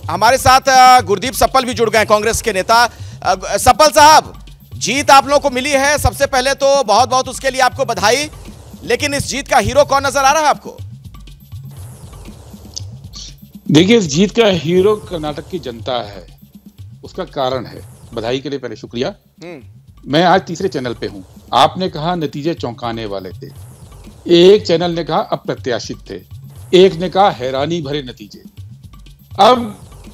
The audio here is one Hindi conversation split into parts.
हमारे साथ गुरदीप सप्पल भी जुड़ गए, कांग्रेस के नेता। सप्पल साहब, जीत आप लोगों को मिली है, सबसे पहले तो बहुत बहुत उसके लिए आपको बधाई। लेकिन इस जीत का हीरो कौन नजर आ रहा है आपको? देखिए, इस जीत का हीरो कर्नाटक की जनता है, उसका कारण है। बधाई के लिए पहले शुक्रिया। मैं आज तीसरे चैनल पे हूं। आपने कहा नतीजे चौंकाने वाले थे, एक चैनल ने कहा अप्रत्याशित थे, एक ने कहा हैरानी भरे नतीजे। अब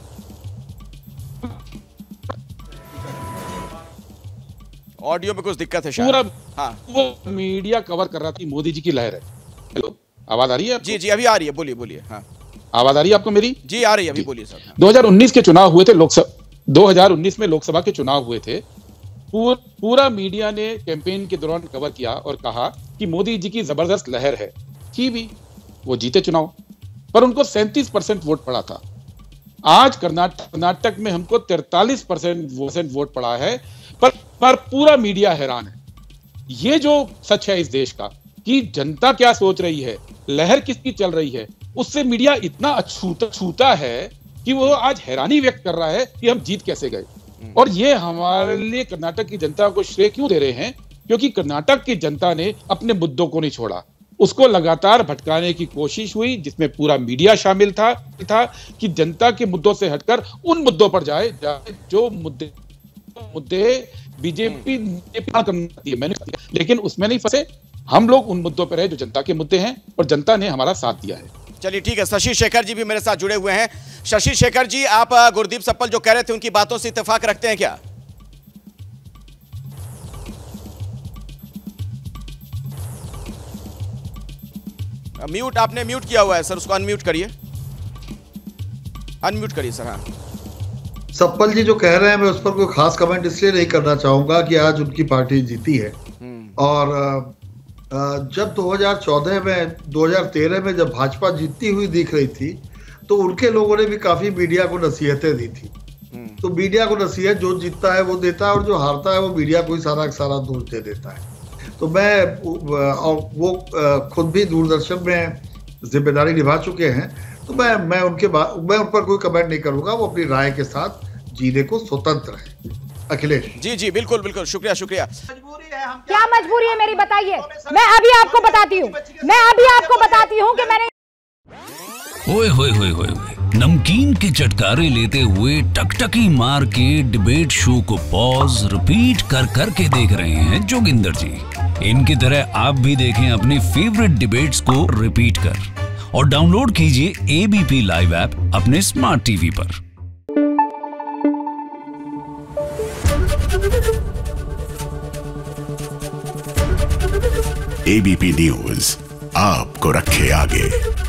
ऑडियो में कुछ दिक्कत है पूरा हाँ। मीडिया कवर कर रहा था, मोदी जी की लहर है। हेलो, आवाज आ रही है आपको? जी अभी आ रही है, बोलिए बोलिए। हाँ, आवाज आ रही है आपको मेरी? जी आ रही है, अभी बोलिए सर। 2019 के चुनाव हुए थे, 2019 में लोकसभा के चुनाव हुए थे। पूरा मीडिया ने कैंपेन के दौरान कवर किया और कहा कि मोदी जी की जबरदस्त लहर है। की भी वो जीते चुनाव, पर उनको 37% वोट पड़ा था। आज कर्नाटक में हमको 43% वोट पड़ा है, पर पूरा मीडिया हैरान है। ये जो सच है इस देश का कि जनता क्या सोच रही है, लहर किसकी चल रही है, उससे मीडिया इतना अछूता है कि वो आज हैरानी व्यक्त कर रहा है कि हम जीत कैसे गए। और ये हमारे लिए कर्नाटक की जनता को श्रेय क्यों दे रहे हैं? क्योंकि कर्नाटक की जनता ने अपने मुद्दों को नहीं छोड़ा, उसको लगातार भटकाने की कोशिश हुई, जिसमें पूरा मीडिया शामिल था कि जनता के मुद्दों से हटकर उन मुद्दों पर जाए जो मुद्दे बीजेपी मैंने, लेकिन उसमें नहीं फंसे। हम लोग उन मुद्दों पर रहे जो जनता के मुद्दे हैं, और जनता ने हमारा साथ दिया है। चलिए ठीक है, शशि शेखर जी भी मेरे साथ जुड़े हुए हैं। शशि शेखर जी, आप गुरदीप सप्पल जो कह रहे थे उनकी बातों से इत्तेफाक रखते हैं क्या? म्यूट, आपने म्यूट किया हुआ है सर, उसको अनम्यूट करिए, अनम्यूट करिए सर। हाँ, सप्पल जी जो कह रहे हैं, मैं उस पर कोई खास कमेंट इसलिए नहीं करना चाहूंगा कि आज उनकी पार्टी जीती है। और जब 2013 में जब भाजपा जीतती हुई दिख रही थी, तो उनके लोगों ने भी काफी मीडिया को नसीहतें दी थी। तो मीडिया को नसीहत, जो जीतता है वो देता है, और जो हारता है वो मीडिया को ही सारा दोष दे देता है। तो वो खुद भी दूरदर्शन में जिम्मेदारी निभा चुके हैं, तो मैं उन पर कोई कमेंट नहीं करूंगा। वो अपनी राय के साथ जीने को स्वतंत्र है। अखिलेश जी बिल्कुल बिल्कुल, शुक्रिया शुक्रिया। क्या मजबूरी है मेरी, बताइए। मैं अभी आपको बताती हूँ कि मैंने ओए होए होए होए, नमकीन के चटकारे लेते हुए टकटकी मार के डिबेट शो को पॉज रिपीट कर के देख रहे हैं जोगिंदर जी। इनकी तरह आप भी देखें अपनी फेवरेट डिबेट्स को रिपीट कर, और डाउनलोड कीजिए एबीपी लाइव ऐप अपने स्मार्ट टीवी पर। एबीपी न्यूज आपको रखे आगे।